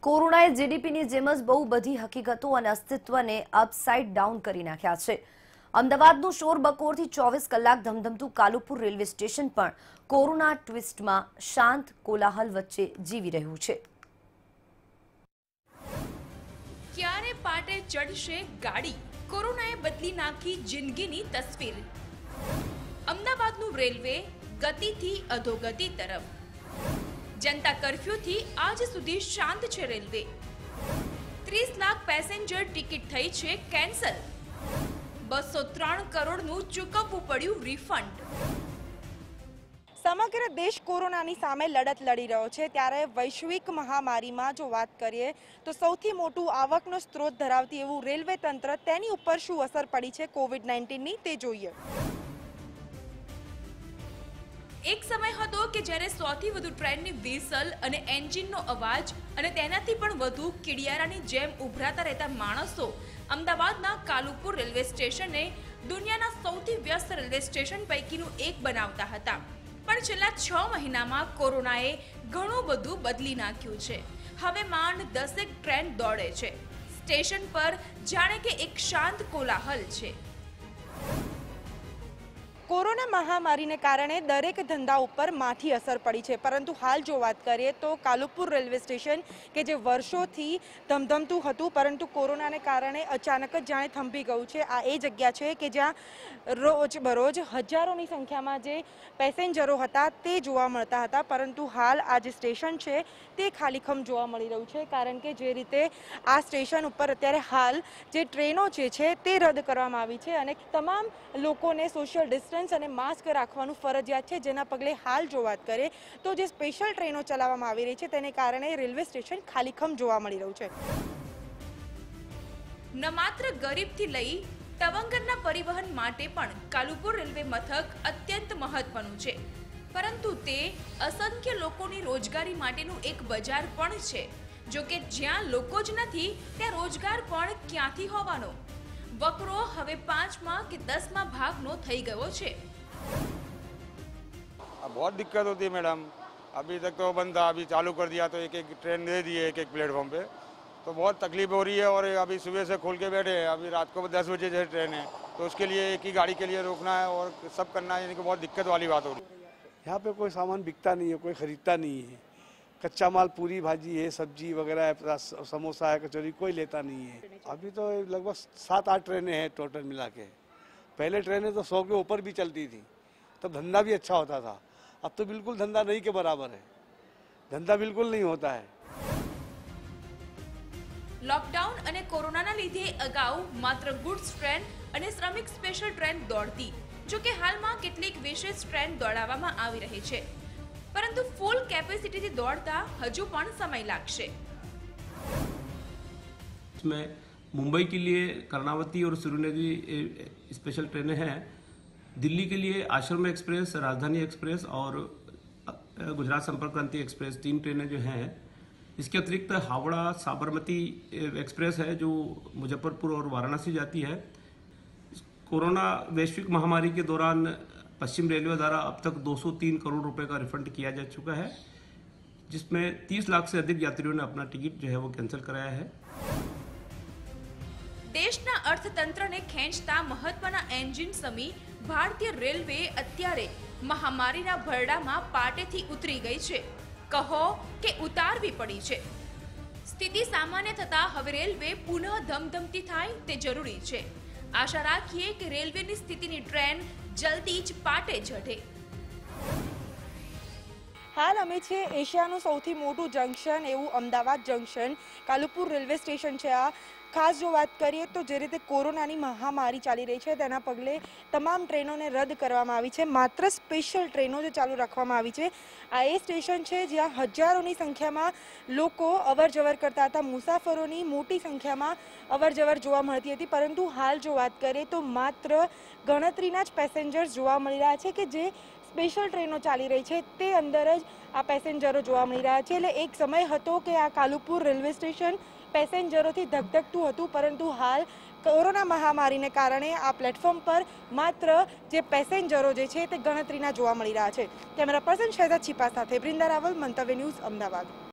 કોરોનાએ જીડીપીની જેમ જ બહુ બધી હકીકતો અને અસ્તિત્વને અપસાઇડ ડાઉન કરી નાખ્યા છે। અમદાવાદનું શોરબકોરથી 24 કલાક ધમધમતું કાલુપુર રેલવે સ્ટેશન પણ કોરોના ટ્વિસ્ટમાં શાંત કોલાહલ વચ્ચે જીવી રહ્યું છે। ક્યારે પાટે ચડશે ગાડી? કોરોનાએ બદલી નાખી જિંદગીની તસવીર। અમદાવાદનું રેલવે ગતિથી અધોગતિ તરફ। जनता कर्फ्यू थी आज सुधी शांत छे रेलवे। 30 लाख पेसेंजर टिकિટ થઈ છે કેન્સલ। 203 કરોડનું ચૂકવવું પડ્યું રિફંડ। સમગ્ર દેશ કોરોનાની સામે લડત લડી રહ્યો છે, ત્યારે વૈશ્વિક મહામારીમાં જો વાત કરીએ તો સૌથી મોટું આવકનો સ્ત્રોત ધરાવતી એવું રેલવે તંત્ર, તેની ઉપર શું અસર પડી છે કોવિડ-19ની તે જોઈએ। એક સમય હતો કે જ્યારે સૌથી વધુ ટ્રેનની વિસલ અને એન્જિનનો અવાજ અને તેનાથી પણ વધુ કિડિયારાની જેમ ઉભરાતા રહેતા માણસો અમદાવાદના કાલુપુર રેલવે સ્ટેશનને દુનિયાના સૌથી વ્યસ્ત રેલવે સ્ટેશન પૈકીનું એક બનાવતા હતા। પણ છેલ્લા 6 મહિનામાં કોરોનાએ ઘણું બધું બદલી નાખ્યું છે। હવે માંડ 10 ટ્રેન દોડે છે। સ્ટેશન પર જાણે કે એક શાંત કોલાહલ છે। કોરોના મહામારીને કારણે દરેક ધંધા ઉપર માઠી અસર પડી છે, પરંતુ હાલ જો વાત કરીએ તો કાલુપુર રેલવે સ્ટેશન કે જે વર્ષોથી ધમધમતું હતું, પરંતુ કોરોનાને કારણે અચાનક જ જાણે થંભી ગયું છે। આ એ જગ્યા છે કે જ્યાં રોજબરોજ હજારોની સંખ્યામાં જે પેસેન્જરો હતા તે જોવા મળતા હતા, પરંતુ હાલ આ જે સ્ટેશન છે તે ખાલીખમ જોવા મળી રહ્યું છે। કારણ કે જે રીતે આ સ્ટેશન ઉપર અત્યારે હાલ જે ટ્રેનો છે તે રદ કરવામાં આવી છે અને તમામ લોકોને સોશિયલ ડિસ્ટન્સ અને માસ્ક રાખવાનું ફરજિયાત છે, જેના પગલે હાલ જો વાત કરીએ તો જે સ્પેશિયલ ટ્રેનો ચલાવવામાં આવી રહી છે તેને કારણે રેલવે સ્ટેશન ખાલીખમ જોવા મળી રહ્યું છે। ન માત્ર ગરીબથી લઈ તવંગરના પરિવહન માટે પણ કાલુપુર રેલવે મથક અત્યંત મહત્વનું છે, પરંતુ તે અસંખ્ય લોકોની રોજગારી માટેનું એક બજાર પણ છે। જો કે જ્યાં લોકો જ નથી ત્યાં રોજગાર પણ ક્યાંથી હોવાનો? वक्रो हवे 5 कि 10 भागनो થઈ ગયો છે। बहुत दिक्कत होती है मैडम। अभी तक तो बंद था, अभी चालू कर दिया तो एक ट्रेन दे दी है एक प्लेटफॉर्म पे, तो बहुत तकलीफ हो रही है। और अभी सुबह से खोल के बैठे हैं, अभी रात को 10 बजे जैसे ट्रेन है तो उसके लिए एक ही गाड़ी के लिए रोकना है और सब करना है, यानी कि बहुत दिक्कत वाली बात हो रही है। यहाँ पे कोई सामान बिकता नहीं है, कोई खरीदता नहीं है। कच्चा माल पूरी भाजी है, सब्जी वगैरह है, समोसा है, कचौरी, कोई लेता नहीं है। अभी तो लगभग 7-8 ट्रेनें हैं टोटल मिला के। पहले ट्रेनें तो 100 के ऊपर भी चलती थी, तब धंधा भी अच्छा होता था। अब तो बिल्कुल धंधा नहीं के बराबर है, धंधा बिल्कुल नहीं होता है। लॉकडाउन અને કોરોનાના લીધે અગાઉ માત્ર ગુડ્સ ટ્રેન અને શ્રમિક સ્પેશિયલ ટ્રેન દોડતી, જો કે હાલમાં કેટલીક વિશેષ ટ્રેન દોડાવવામાં આવી રહી છે, परंतु फुल कैपेसिटी से दौड़ता हजू पण समय लागशे। इसमें मुंबई के लिए कर्णावती और सुरुनगरी स्पेशल ट्रेनें हैं। दिल्ली के लिए आश्रम एक्सप्रेस, राजधानी एक्सप्रेस और गुजरात संपर्क क्रांति एक्सप्रेस 3 ट्रेनें जो हैं। इसके अतिरिक्त हावड़ा साबरमती एक्सप्रेस है जो मुजफ्फरपुर और वाराणसी जाती है। कोरोना वैश्विक महामारी के दौरान पश्चिम रेलवे द्वारा अब तक 203 करोड़ रुपए का रिफंड किया जा चुका है, जिसमें 30 लाख से अधिक यात्रियों ने अपना टिकट जो है वो कैंसिल कराया है। देशना अर्थतंत्रने खेंचता महत्वना एंजिन समी भारतीय रेलवे अत्यारे महामारीना भरडामां पाटेथी उतरी गई छे। कहो के उतारवी पड़ी छे। स्थिति सामान्य थता हवे रेलवे पुनः धमधमती थाय ते जरूरी छे। आशा राखीए के रेलवेनी स्थितिनी ट्रेन जल्दी ज पाटे चढ़े। हाल अमे छे एशियाનું સૌથી મોટું જંક્શન એવું Ahmedabad junction Kalupur railway station છે। આ ખાસ જો વાત કરીએ તો જે રીતે કોરોનાની મહામારી ચાલી રહી છે તેના પગલે તમામ ટ્રેનોને રદ કરવામાં આવી છે, માત્ર સ્પેશિયલ ટ્રેનો જ ચાલુ રાખવામાં આવી છે। આ એ સ્ટેશન છે જ્યાં હજારોની સંખ્યામાં લોકો અવરજવર કરતા હતા, મુસાફરોની મોટી સંખ્યામાં અવરજવર જોવા મળતી હતી, પરંતુ હાલ જો વાત કરીએ તો માત્ર ગણતરીના જ પેસેન્જર્સ જોવા મળી રહ્યા છે કે જે સ્પેશિયલ ટ્રેનો ચાલી રહી છે તે અંદર જ આ પેસેન્જરો જોવા મળી રહ્યા છે। એટલે એક સમય હતો કે આ કાલુપુર રેલવે સ્ટેશન પેસેન્જરોથી ધગધગતું હતું, પરંતુ હાલ કોરોના મહામારીને કારણે આ પ્લેટફોર્મ પર માત્ર જે પેસેન્જરો જે છે તે ગણતરીના જોવા મળી રહ્યા છે। કેમેરા પર્સન શહેજાદ છીપા સાથે વૃંદા રાવલ, મંતવ્ય ન્યૂઝ, અમદાવાદ।